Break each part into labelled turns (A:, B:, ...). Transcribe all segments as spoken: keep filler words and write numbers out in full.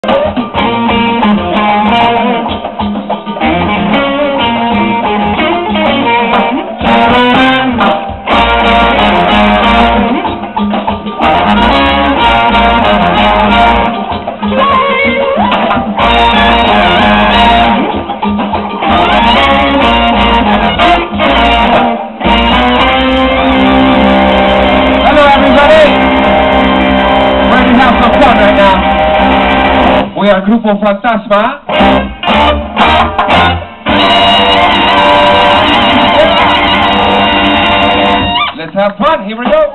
A: We are Grupo Fantasma. Let's have fun. Here we go.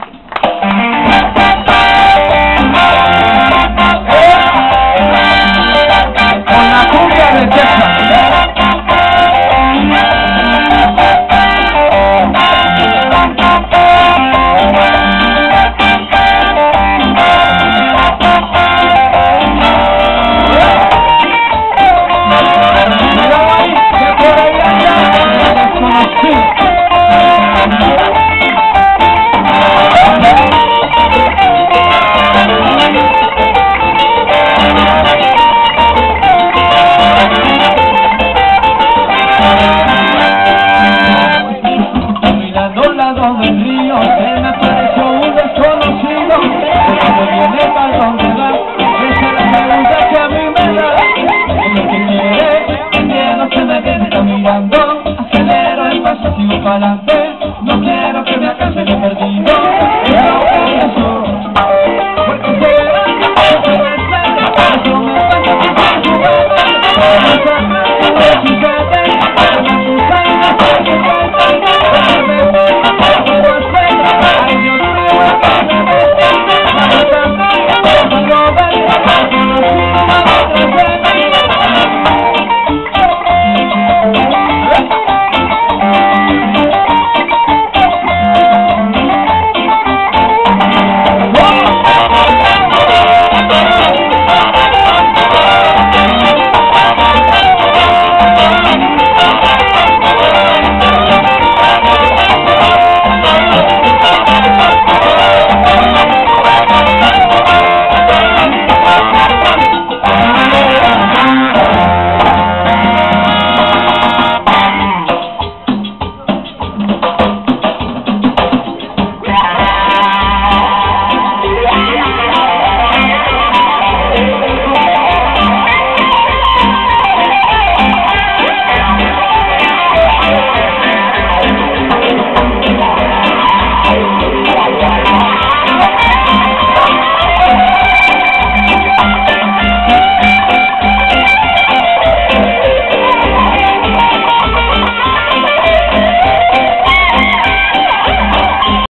A: Con la cumbia de Texas.
B: Del río, se me apareció un desconocido, que viene para donde va, esa es la pregunta que a mí me da, es lo que quiere, que no se me quede, está mirando, acelero el paso, sigo para adelante.